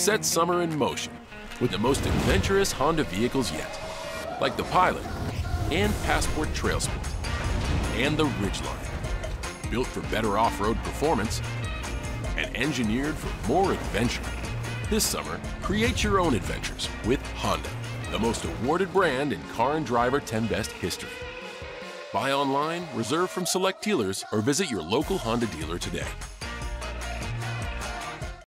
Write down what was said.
Set summer in motion with the most adventurous Honda vehicles yet, like the Pilot and Passport Trail Sport and the Ridgeline, built for better off-road performance and engineered for more adventure. This summer, create your own adventures with Honda, the most awarded brand in Car and Driver 10 Best history. Buy online, reserve from select dealers, or visit your local Honda dealer today.